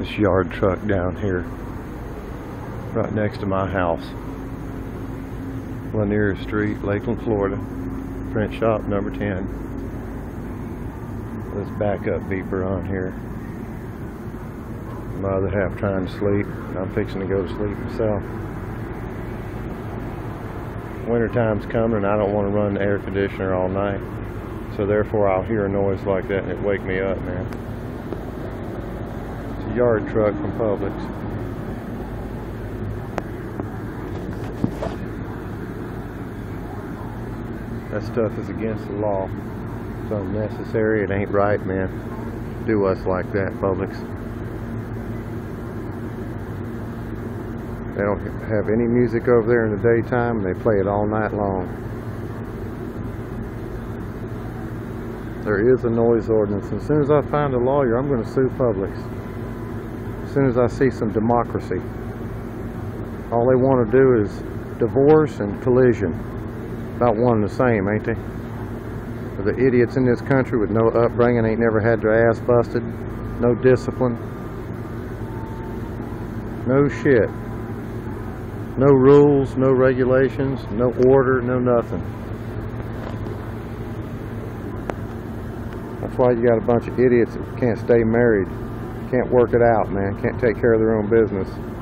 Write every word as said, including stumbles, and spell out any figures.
this yard truck down here, right next to my house. Lanier Street, Lakeland, Florida. Print shop number ten. This backup beeper on here. My other half trying to sleep. I'm fixing to go to sleep myself. Winter time's coming and I don't want to run the air conditioner all night. So therefore I'll hear a noise like that and it wake me up, man. It's a yard truck from Publix. That stuff is against the law. It's unnecessary. It ain't right, man. Do us like that, Publix. They don't have any music over there in the daytime, and they play it all night long. There is a noise ordinance. As soon as I find a lawyer, I'm going to sue Publix. As soon as I see some democracy. All they want to do is divorce and collision. About one and the same, ain't they? The idiots in this country with no upbringing, ain't never had their ass busted, no discipline, no shit, no rules, no regulations, no order, no nothing. That's why you got a bunch of idiots that can't stay married, can't work it out, man, can't take care of their own business.